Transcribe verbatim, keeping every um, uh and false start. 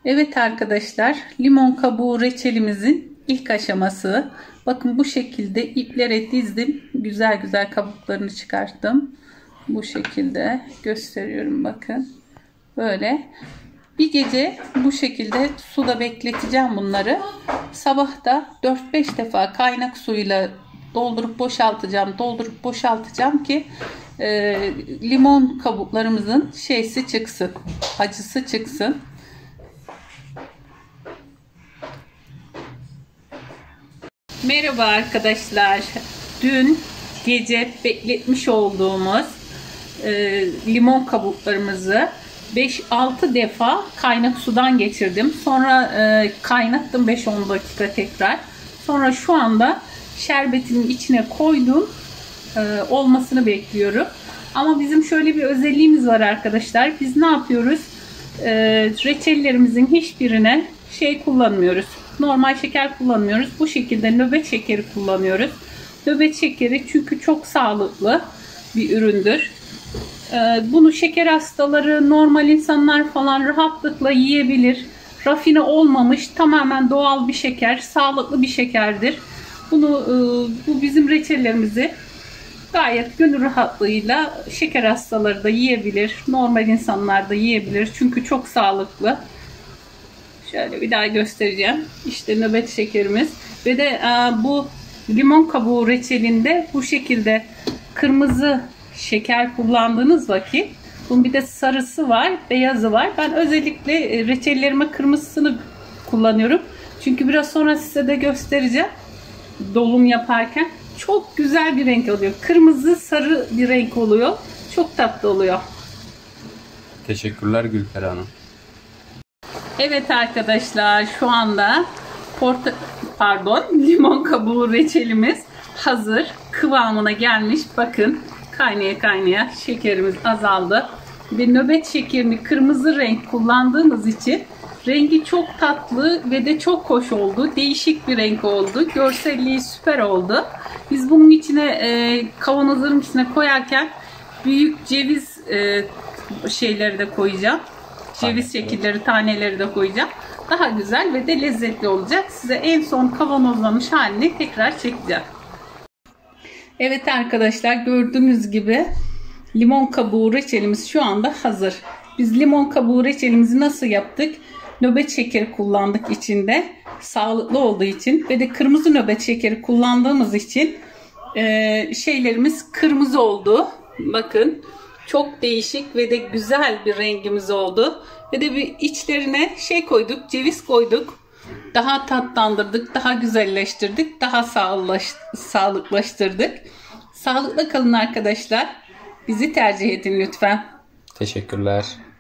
Evet arkadaşlar, limon kabuğu reçelimizin ilk aşaması. Bakın bu şekilde iplere dizdim. Güzel güzel kabuklarını çıkarttım. Bu şekilde gösteriyorum bakın. Böyle. Bir gece bu şekilde suda bekleteceğim bunları. Sabah da dört beş defa kaynak suyla doldurup boşaltacağım. Doldurup boşaltacağım ki e, limon kabuklarımızın şeysi çıksın. Acısı çıksın. Merhaba arkadaşlar. Dün gece bekletmiş olduğumuz e, limon kabuklarımızı beş altı defa kaynak sudan geçirdim. Sonra e, kaynattım beş on dakika tekrar. Sonra şu anda şerbetinin içine koydum. E, olmasını bekliyorum. Ama bizim şöyle bir özelliğimiz var arkadaşlar. Biz ne yapıyoruz? E, reçellerimizin hiçbirine şey kullanmıyoruz. Normal şeker kullanmıyoruz. Bu şekilde nöbet şekeri kullanıyoruz. Nöbet şekeri çünkü çok sağlıklı bir üründür. Bunu şeker hastaları, normal insanlar falan rahatlıkla yiyebilir. Rafine olmamış, tamamen doğal bir şeker, sağlıklı bir şekerdir. Bunu, bu bizim reçellerimizi gayet gönül rahatlığıyla şeker hastaları da yiyebilir. Normal insanlar da yiyebilir. Çünkü çok sağlıklı. Şöyle bir daha göstereceğim. İşte nöbet şekerimiz. Ve de bu limon kabuğu reçelinde bu şekilde kırmızı şeker kullandığınız vakit bunun bir de sarısı var, beyazı var. Ben özellikle reçellerime kırmızısını kullanıyorum. Çünkü biraz sonra size de göstereceğim. Dolum yaparken çok güzel bir renk oluyor. Kırmızı sarı bir renk oluyor. Çok tatlı oluyor. Teşekkürler Gülper Hanım. Evet arkadaşlar, şu anda porta pardon limon kabuğu reçelimiz hazır. Kıvamına gelmiş. Bakın. Kaynaya kaynaya şekerimiz azaldı. Ve nöbet şekerini kırmızı renk kullandığımız için rengi çok tatlı ve de çok hoş oldu. Değişik bir renk oldu. Görselliği süper oldu. Biz bunun içine e, kavanozların içine koyarken büyük ceviz e, şeyleri de koyacağım. Ceviz şekilleri, taneleri de koyacağım. Daha güzel ve de lezzetli olacak. Size en son kavanozlamış halini tekrar çekeceğim. Evet arkadaşlar, gördüğünüz gibi limon kabuğu reçelimiz şu anda hazır. Biz limon kabuğu reçelimizi nasıl yaptık? Nöbet şekeri kullandık içinde. Sağlıklı olduğu için ve de kırmızı nöbet şekeri kullandığımız için e, şeylerimiz kırmızı oldu. Bakın çok değişik ve de güzel bir rengimiz oldu. Ve de bir içlerine şey koyduk, ceviz koyduk. Daha tatlandırdık, daha güzelleştirdik, daha sağlıklaştırdık. Sağlıklı kalın arkadaşlar. Bizi tercih edin lütfen. Teşekkürler.